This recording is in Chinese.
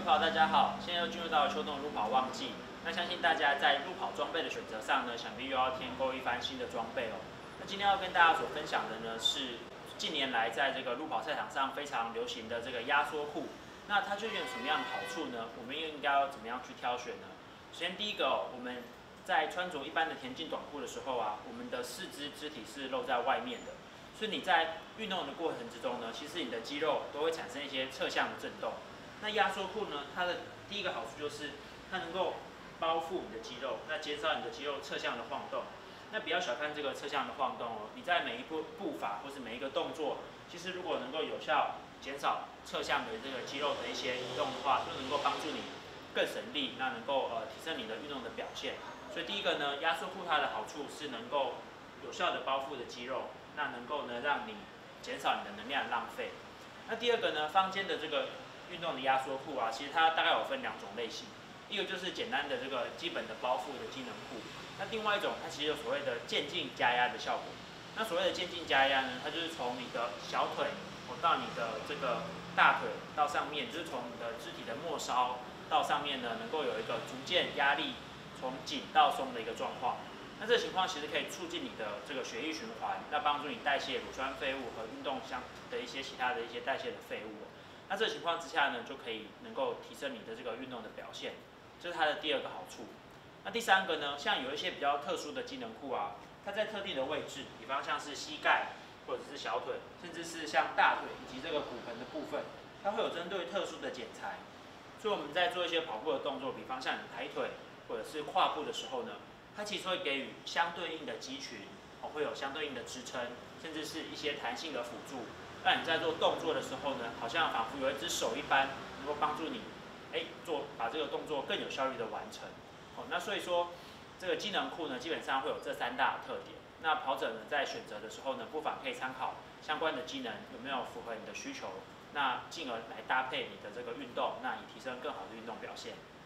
跑大家好，现在又进入到了秋冬路跑旺季，那相信大家在路跑装备的选择上呢，想必又要添购一番新的装备哦。那今天要跟大家所分享的呢，是近年来在这个路跑赛场上非常流行的这个压缩裤。那它究竟有什么样的好处呢？我们又应该要怎么样去挑选呢？首先第一个我们在穿着一般的田径短裤的时候啊，我们的四肢肢体是露在外面的，所以你在运动的过程之中呢，其实你的肌肉都会产生一些侧向的震动。那压缩裤呢，它的第一个好处就是它能够包覆你的肌肉，那减少你的肌肉侧向的晃动。那不要小看这个侧向的晃动哦，你在每一步伐或是每一个动作，其实如果能够有效减少侧向的这个肌肉的一些移动的话，就能够帮助你更省力，那能够提升你的运动的表现。所以第一个呢，压缩裤它的好处是能够有效的包覆的肌肉，那能够呢让你减少你的能量浪费。那第二个呢，坊间的这个运动的压缩裤啊，其实它大概有分两种类型，一个就是简单的这个基本的包覆的机能裤，那另外一种它其实有所谓的渐进加压的效果。那所谓的渐进加压呢，它就是从你的小腿到你的这个大腿到上面，就是从你的肢体的末梢到上面呢，能够有一个逐渐压力从紧到松的一个状况。那这个情况其实可以促进你的这个血液循环，那帮助你代谢乳酸废物和运动相的一些其他的一些代谢的废物。那这个情况之下呢，就可以能够提升你的这个运动的表现，这是它的第二个好处。那第三个呢，像有一些比较特殊的机能裤啊，它在特定的位置，比方像是膝盖或者是小腿，甚至是像大腿以及这个骨盆的部分，它会有针对特殊的剪裁。所以我们在做一些跑步的动作，比方像你抬腿或者是跨步的时候呢，它其实会给予相对应的肌群，会有相对应的支撑，甚至是一些弹性的辅助，让你在做动作的时候呢，好像仿佛有一只手一般，能够帮助你，把这个动作更有效率的完成。那所以说，这个机能裤呢，基本上会有这三大特点。那跑者呢，在选择的时候呢，不妨可以参考相关的机能有没有符合你的需求，那进而来搭配你的这个运动，那以提升更好的运动表现。